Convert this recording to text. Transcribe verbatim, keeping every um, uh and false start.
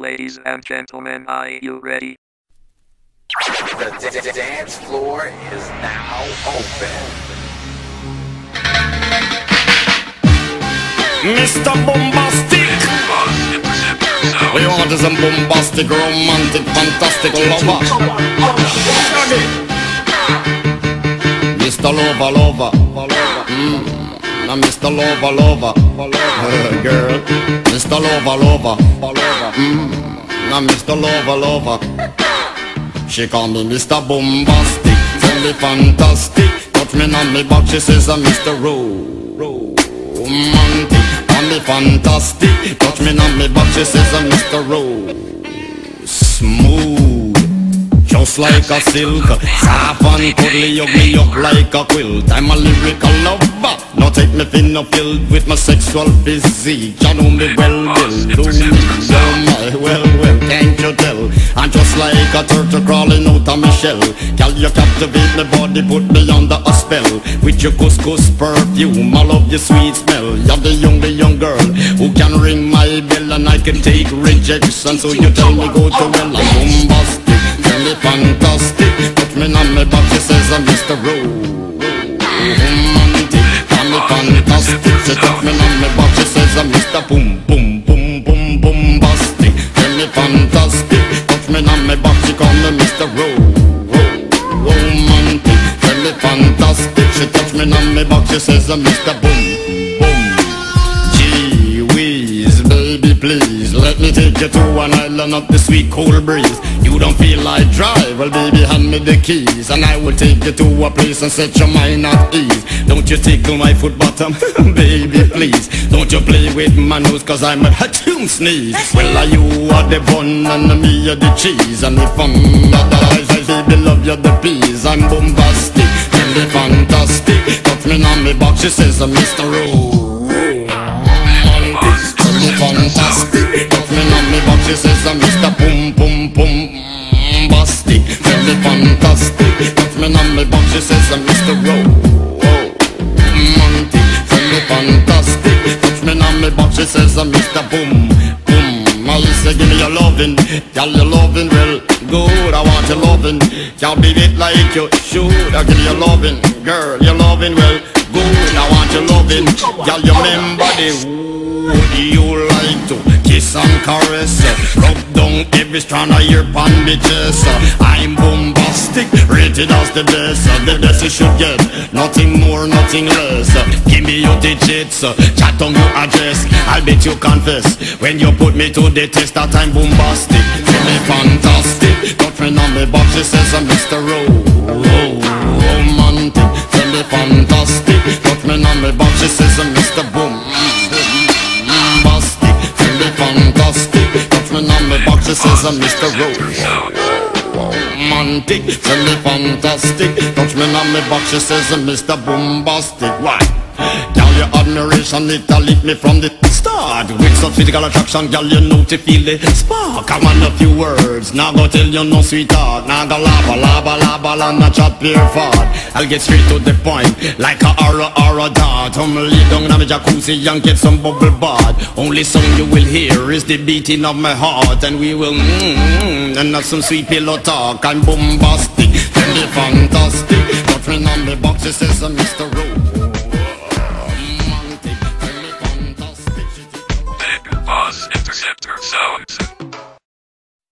Ladies and gentlemen, are you ready? The d- d- dance floor is now open. Mister Bombastic, we want is a bombastic, romantic, fantastic lover. Mister Lover, lover, mm. Now Mister Lover, lover, uh, girl. Mister Lover, lover, mm. Now Mister Lover, lover. She call me Mister Bombastic, tell me fantastic. Touch me on me back, she says I'm Mister Romantic. Call me fantastic, touch me on me back, she says I'm Mister Ro Smooth, just like a silk, soft and cuddly, hug me up like a quilt. I'm a lyrical lover, now take me thin or filled with my sexual physique. You know me well, well, do me, oh my, well, well, can't you tell? I'm just like a turtle crawling out of my shell. Girl, you captivate my body, put me under a spell. With your couscous perfume, I love your sweet smell. You're the only young girl who can ring my bell, and I can take rejection. So you tell me go to well, I'm bombastic, tell me fantastic. Put me on my back, she says I'm Mister Romantic. Tell me fantastic, she touch me on my back, she says I'm Mister Boom, boom, boom, boom, bombastic. Tell me fantastic, touch me on my back, she call me Mister Romantic. Tell me fantastic, she touch me on my back, she says I'm Mister Boom, boom. Gee whiz, baby please, let me take you to an island of the sweet cold breeze. You don't feel like drive, well baby hand me the keys, and I will take you to a place and set your mind at ease. Don't you tickle my foot bottom, baby please. Don't you play with my nose, cause I'm a hatchoon sneeze. Well are you are the bun and me are the cheese, and if I'm not the eyes, I baby love you the peas. I'm bombastic, tell me fantastic. Touch me on me box, she says I'm Mister Romantic. Tell me fantastic, touch me on me box, she says I'm Mister Boom Boom Boom Bastic. Tell me fantastic, touch me on me box, she says I'm Mister Romantic. Tell me fantastic, touch me on me box, she says I'm Mister Boom Boom. I say give me your lovin', girl your lovin' well good. I want your lovin', can't beat it like you should. I give you your lovin', girl your lovin' well good. I want your lovin', girl your main body. Would you like to kiss and caress, rub down every strand of your bandages? I'm bombastic, rated as the best, the best you should get, nothing more, nothing less. Give me your digits, chat on your address, I'll bet you confess when you put me to the test that I'm bombastic. Feel me fantastic, touch me on me box, she says I'm Mister Romantic. Feel me fantastic, touch me on me box, she says I'm Mister Boom Fantastic, touch me on me box, she says I'm Mister Romantic. Tell me fantastic, touch me on me box, she says I'm Mister Bombastic. Why? Girl, your admiration, it a lit me from the start. With such physical attraction, girl, you know to feel the spark. I want a few words, now go tell you no sweetheart. Now go lava, lava, lava, and not chat pure fart. I'll get straight to the point, like a aura, aura dart. I'm lay down in my jacuzzi and get some bubble bath. Only song you will hear is the beating of my heart, and we will mmm, and not some sweet pillow talk. I'm bombastic, tell me fantastic. Touch me on the box, she says I'm Mister Romantic. Big Boss Interceptor Sounds.